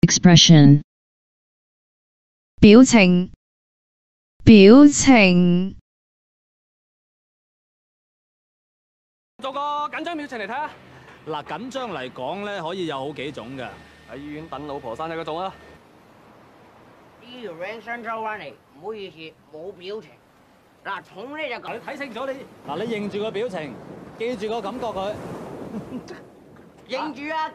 expression 表情，表情， 做個緊張表情嚟睇下。嗱，緊張嚟講咧，可以有好幾種㗎。喺醫院等老婆生日嗰種啊。 呢條 van 新抽翻嚟，唔好意思，冇表情。嗱，重呢就咁。 你睇清楚你。嗱，你認住個表情，記住個感覺佢。 認住啊！